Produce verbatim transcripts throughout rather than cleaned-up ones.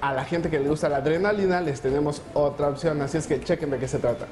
a la gente que le gusta la adrenalina les tenemos otra opción, así es que chequen de qué se trata.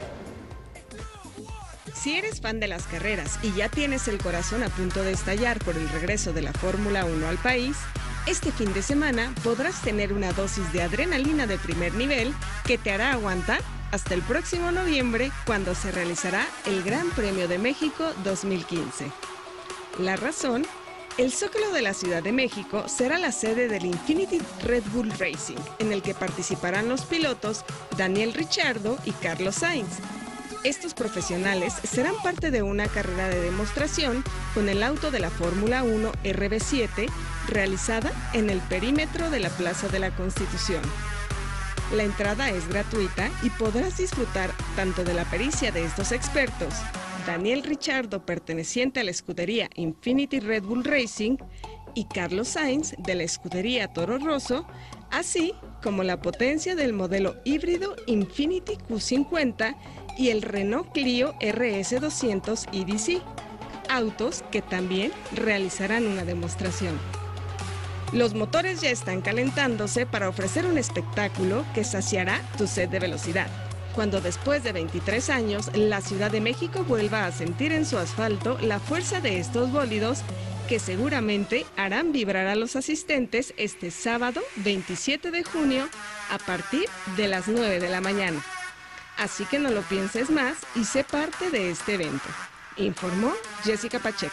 Si eres fan de las carreras y ya tienes el corazón a punto de estallar por el regreso de la Fórmula uno al país, este fin de semana podrás tener una dosis de adrenalina de primer nivel que te hará aguantar hasta el próximo noviembre, cuando se realizará el Gran Premio de México dos mil quince. La razón: el Zócalo de la Ciudad de México será la sede del Infiniti Red Bull Racing, en el que participarán los pilotos Daniel Ricciardo y Carlos Sainz. Estos profesionales serán parte de una carrera de demostración con el auto de la Fórmula uno R B siete, realizada en el perímetro de la Plaza de la Constitución. La entrada es gratuita y podrás disfrutar tanto de la pericia de estos expertos, Daniel Ricciardo, perteneciente a la escudería Infiniti Red Bull Racing, y Carlos Sainz, de la escudería Toro Rosso, así como la potencia del modelo híbrido Infiniti Q cincuenta y el Renault Clio R S doscientos E D C, autos que también realizarán una demostración. Los motores ya están calentándose para ofrecer un espectáculo que saciará tu sed de velocidad, cuando después de veintitrés años la Ciudad de México vuelva a sentir en su asfalto la fuerza de estos bólidos, que seguramente harán vibrar a los asistentes este sábado veintisiete de junio a partir de las nueve de la mañana. Así que no lo pienses más y sé parte de este evento, informó Jessica Pacheco.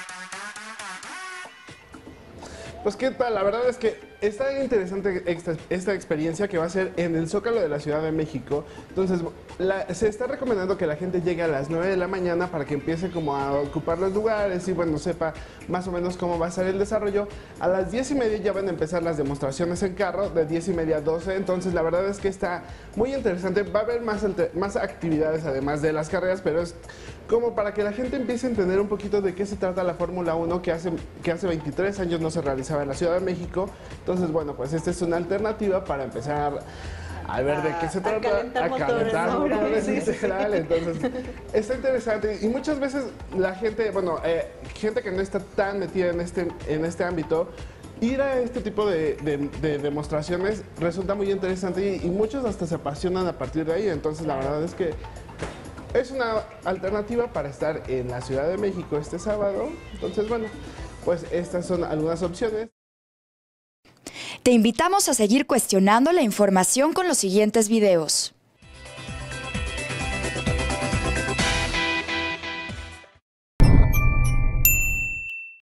Pues qué tal, la verdad es que está interesante esta, esta experiencia que va a ser en el Zócalo de la Ciudad de México. Entonces, la, se está recomendando que la gente llegue a las nueve de la mañana para que empiece como a ocupar los lugares y bueno, sepa más o menos cómo va a ser el desarrollo. A las diez y media ya van a empezar las demostraciones en carro, de diez y media a doce, entonces la verdad es que está muy interesante. Va a haber más, más actividades además de las carreras, pero es como para que la gente empiece a entender un poquito de qué se trata la Fórmula uno, que hace, que hace veintitrés años no se realizaba en la Ciudad de México. Entonces, bueno, pues esta es una alternativa para empezar a ver de qué se trata, a calentar a calentar motores, motores, sí, sí, literal. Entonces, está interesante y muchas veces la gente, bueno, eh, gente que no está tan metida en este, en este ámbito, ir a este tipo de, de, de demostraciones resulta muy interesante y, y muchos hasta se apasionan a partir de ahí. Entonces, la verdad es que es una alternativa para estar en la Ciudad de México este sábado. Entonces, bueno, pues estas son algunas opciones. Te invitamos a seguir cuestionando la información con los siguientes videos.